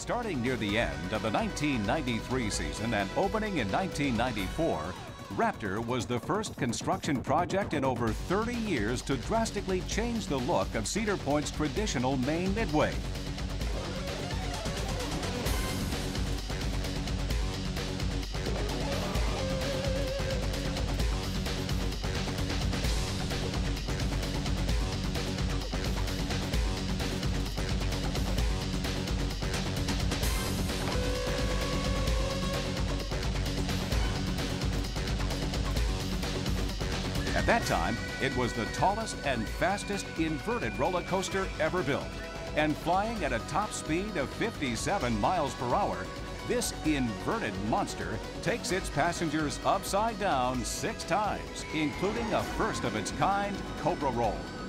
Starting near the end of the 1993 season and opening in 1994, Raptor was the first construction project in over 30 years to drastically change the look of Cedar Point's traditional main midway. At that time, it was the tallest and fastest inverted roller coaster ever built. And flying at a top speed of 57 miles per hour, this inverted monster takes its passengers upside down 6 times, including a first-of-its-kind Cobra roll.